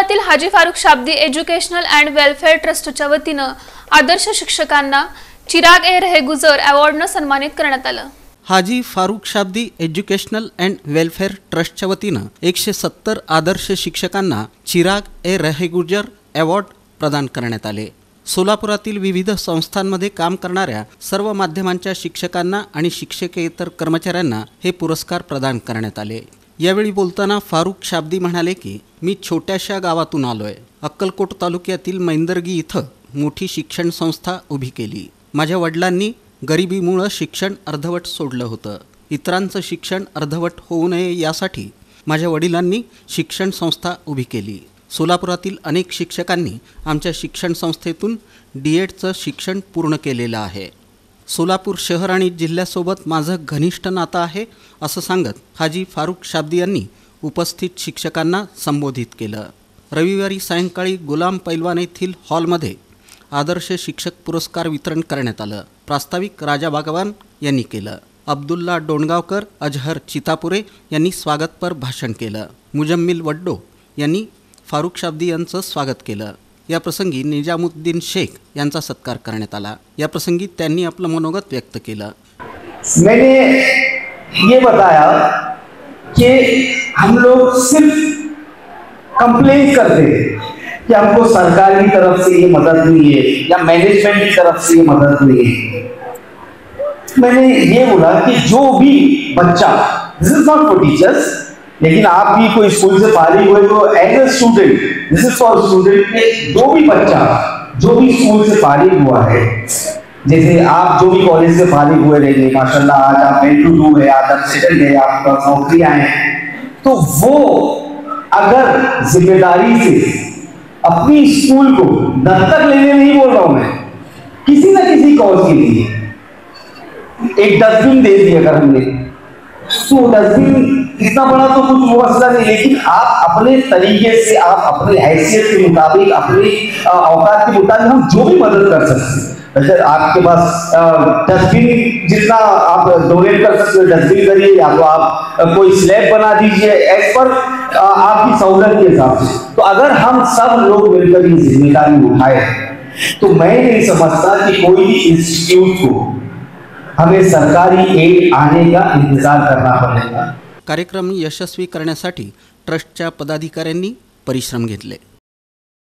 सोलापुरातील Haji Farukh Shabdi educational and welfare ट्रस्टच्या वतीनं आदर्श शिक्षकांना चिराग ए रहे गुजर अवॉर्डनं सन्मानित करण्यात आलं। Haji Farukh Shabdi educational and welfare ट्रस्टच्या वतीनं 170 आदर्श शिक्षकांना चिराग ए रहे गुजर अवॉर्ड प्रदान करण्यात आले। सोलापुरातील विविध संस्थांमध्ये काम करणाऱ्या सर्व माध्यमांच्या शिक्षकांना आणि शिक्षकेतर कर्मचाऱ्यांना हे पुरस्कार प्रदान करण्यात आले। यावेळी बोलताना फारुख शाब्दी म्हणाले की मी छोट्याशा गावातून आलोय। अक्कलकोट तालुक्यातील मैंदर्गी इथं मोठी शिक्षण संस्था उभी केली। माझ्या वडिलांनी गरिबीमुळे शिक्षण अर्धवट सोडलं होतं। इतरांचं शिक्षण अर्धवट होऊ नये यासाठी माझ्या वडिलांनी शिक्षण संस्था उभी केली। सोलापुरातील अनेक शिक्षकांनी आमच्या शिक्षण संस्थेतून D.EDचं शिक्षण पूर्ण केलेलं आहे। सोलापूर शहर आणि जिल्ह्यासोबत माझं घनिष्ठ नातं आहे असं सांगत हाजी फारुख शाब्दी यांनी उपस्थित शिक्षकांना संबोधित केलं। रविवारी सायंकाळी गुलाम पैलवान येथील हॉलमध्ये आदर्श शिक्षक पुरस्कार वितरण करण्यात आलं। प्रास्ताविक राजा बागवान यांनी केलं। अब्दुल्ला डोणगावकर, अजहर चितापुरे यांनी स्वागतपर भाषण केलं। मुजम्मिल वड्डो यांनी फारुख शाब्दी यांचं स्वागत केलं। या प्रसंगी निजामुद्दीन शेख यांचा सत्कार करण्यात आला। या प्रसंगी त्यांनी आपलं मनोगत व्यक्त केलं। मैंने ये बताया कि हम लोग सिर्फ कंप्लेन करते हैं कि हमको सरकार की तरफ से ये मदद नहीं है या मैनेजमेंट की तरफ से ये मदद नहीं है। मैंने ये बोला कि जो भी बच्चा, this is not for teachers, लेकिन आप भी कोई स्कूल से फारिग हुए तो as a student, this is for student, जो भी बच्चा जो भी स्कूल से फारिग हुआ है, जैसे आप जो भी कॉलेज से फारिग हुए रहेंगे, माशाल्लाह आज आप वेल टू डू है, आज आप सेटल है, आपका नौकरियां हैं, तो वो अगर जिम्मेदारी से अपनी स्कूल को दत्तक लेने नहीं बोल रहा हूं मैं, किसी ना किसी कॉज के लिए एक डस्टबिन दे दिया अगर हमने, तो डस्टबिन इतना बड़ा तो कुछ मसला नहीं, लेकिन आप अपने तरीके से, आप अपनी हैसियत के मुताबिक, अपनी औकात के मुताबिक हम जो भी मदद कर सकते हैं। वैसे आपके पास डस्टबिन जितना आप डोनेट कर सकते हो डस्टबिन करिए, या तो आप कोई स्लैब बना दीजिए एज पर आपकी सहूलत के हिसाब से। तो अगर हम सब लोग मिलकर ये जिम्मेदारी उठाए तो मैं नहीं समझता कि कोई भी इंस्टीट्यूट को हमें सरकारी एड आने का इंतजार करना पड़ेगा। कार्यक्रम यशस्वी करण्यासाठी ट्रस्टच्या पदाधिकाऱ्यांनी परिश्रम घेतले।